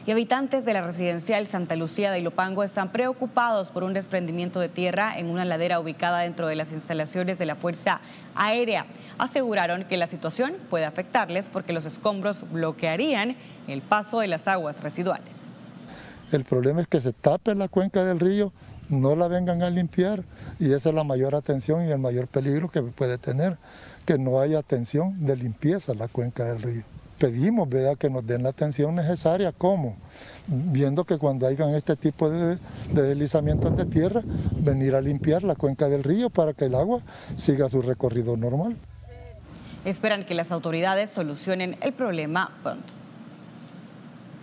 Y habitantes de la residencial Santa Lucía de Ilopango están preocupados por un desprendimiento de tierra en una ladera ubicada dentro de las instalaciones de la Fuerza Aérea. Aseguraron que la situación puede afectarles porque los escombros bloquearían el paso de las aguas residuales. El problema es que se tape la cuenca del río, no la vengan a limpiar, y esa es la mayor atención y el mayor peligro que puede tener, que no haya atención de limpieza a la cuenca del río. Pedimos, ¿verdad?, que nos den la atención necesaria. ¿Cómo? Viendo que cuando hayan este tipo de deslizamientos de tierra, venir a limpiar la cuenca del río para que el agua siga su recorrido normal. Esperan que las autoridades solucionen el problema pronto.